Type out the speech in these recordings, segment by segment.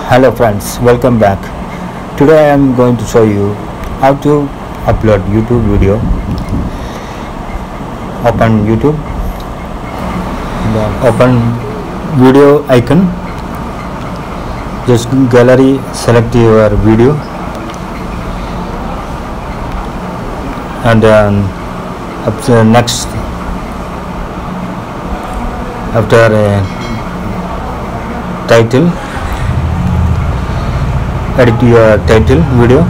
Hello friends, welcome back. Today I am going to show you how to upload YouTube video. Open YouTube, then open video icon, just gallery, select your video and then after next, after title, edit your title video.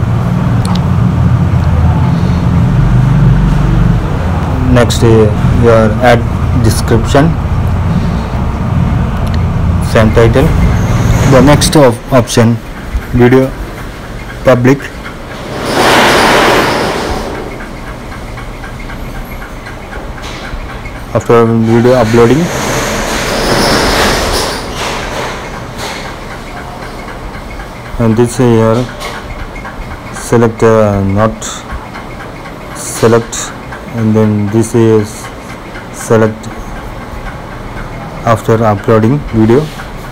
Next your add description, same title. The next option, video public. After video uploading, and this here select not select, and then this is select after uploading video.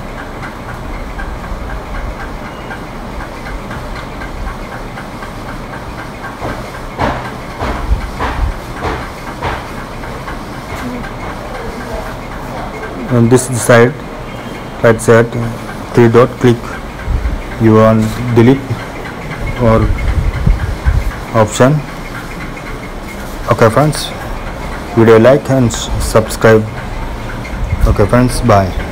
And this side, right side, three dot, click you want delete or option. Okay friends, video like and subscribe. Okay friends, bye.